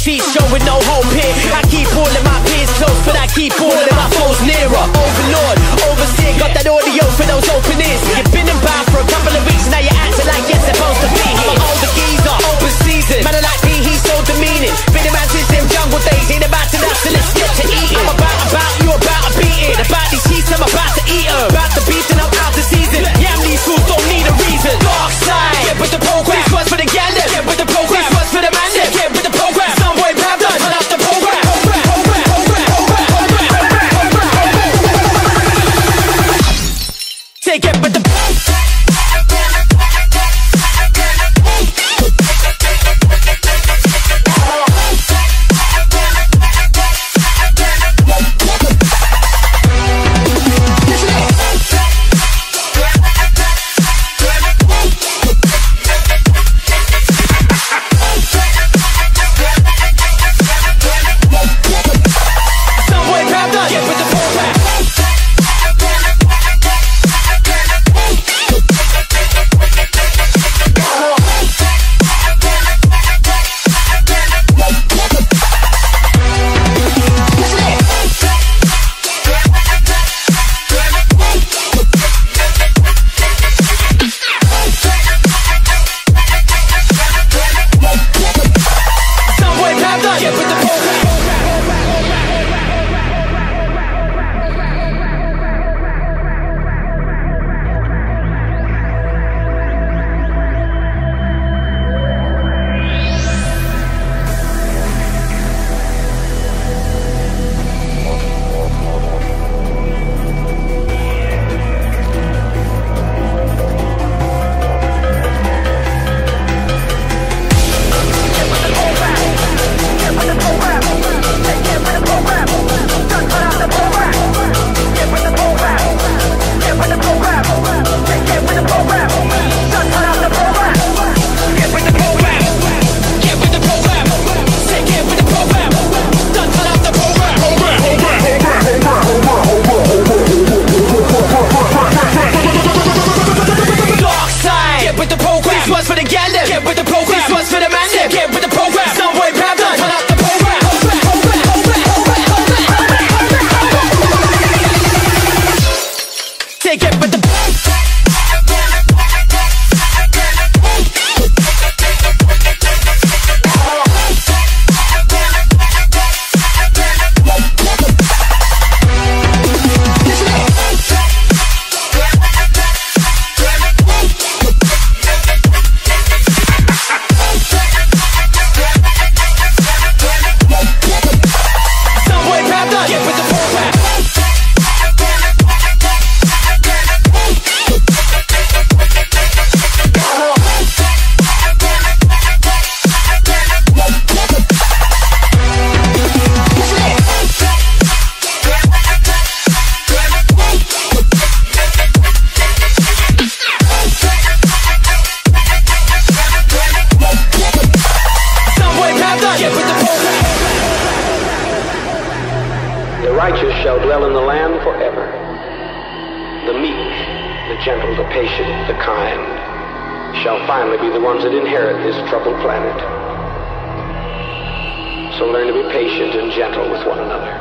seats, showing no hope here. I keep all of my peers close, but I keep all of my foes nearer. Overlord, overseer, got that audio for those open ears. You've been in bound for a couple of weeks, now you're acting like you're supposed to be here. I'm an older geezer, open season, man like me, he's so demeaning. Been around since them jungle days, ain't about to that, so let's get to eating. I'm about, you about to beat it. About these sheets, I'm about to eat them. About the beef, and I'm out the season. Yeah, these fools don't need a reason. Dark side, get with the program. This one's for the gal, get with the program. This one's for the man, get with the program. Some boy proud done, turn up the program. Take it with the righteous shall dwell in the land forever. The meek, the gentle, the patient, the kind shall finally be the ones that inherit this troubled planet. So learn to be patient and gentle with one another.